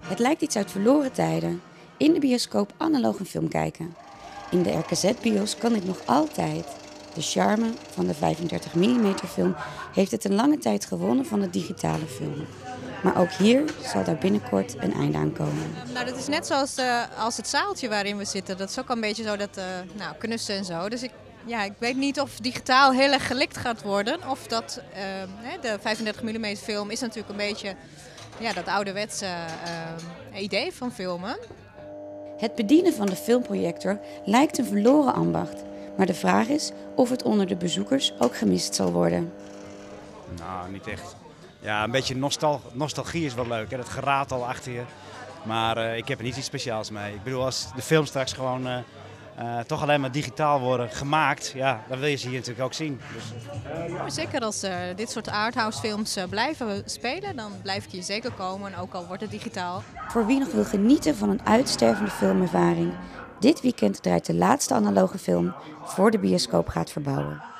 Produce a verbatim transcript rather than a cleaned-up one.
Het lijkt iets uit verloren tijden. In de bioscoop analoog een film kijken. In de R K Z-bios kan dit nog altijd. De charme van de vijfendertig millimeter film heeft het een lange tijd gewonnen van de digitale film. Maar ook hier zal daar binnenkort een einde aan komen. Nou, dat is net zoals uh, als het zaaltje waarin we zitten. Dat is ook een beetje zo dat uh, nou, knussen en zo. Dus ik, ja, ik weet niet of digitaal heel erg gelikt gaat worden. Of dat uh, de vijfendertig millimeter film is natuurlijk een beetje ja, dat ouderwetse uh, idee van filmen. Het bedienen van de filmprojector lijkt een verloren ambacht. Maar de vraag is of het onder de bezoekers ook gemist zal worden. Nou, niet echt. Ja, een beetje nostal nostalgie is wel leuk, hè? Dat geratel achter je. Maar uh, ik heb er niet iets speciaals mee. Ik bedoel, als de films straks gewoon uh, uh, toch alleen maar digitaal worden gemaakt, ja, dan wil je ze hier natuurlijk ook zien. Dus, uh, ja. Zeker als uh, dit soort arthouse films uh, blijven spelen, dan blijf ik hier zeker komen, ook al wordt het digitaal. Voor wie nog wil genieten van een uitstervende filmervaring, dit weekend draait de laatste analoge film voor de bioscoop gaat verbouwen.